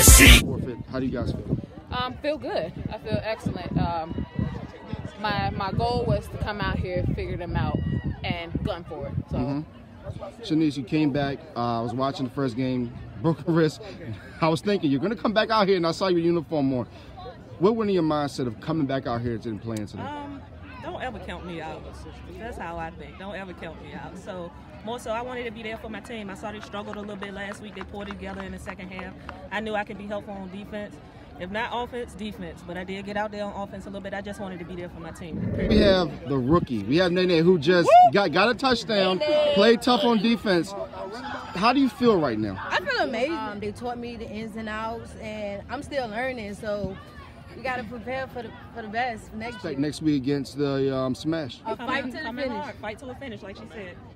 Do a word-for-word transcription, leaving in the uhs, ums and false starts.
see. How do you guys feel? Um, feel good. I feel excellent. Um, my my goal was to come out here, figure them out, and gun for it. So. Mm-hmm. Shanice, you came back. Uh, I was watching the first game, broke a wrist. I was thinking, you're going to come back out here, and I saw your uniform more. What went in your mindset of coming back out here and playing today? Um, don't ever count me out. That's how I think. Don't ever count me out. So, more so, I wanted to be there for my team. I saw they struggled a little bit last week. They pulled it together in the second half. I knew I could be helpful on defense. If not offense, defense. But I did get out there on offense a little bit. I just wanted to be there for my team. We have the rookie. We have Nene, who just got, got a touchdown, played tough on defense. How do you feel right now? I feel amazing. Um, they taught me the ins and outs, and I'm still learning. So we got to prepare for the for the best next year. Next week against the um, Smash. A fight to the finish. Hard. Fight to the finish, like she said.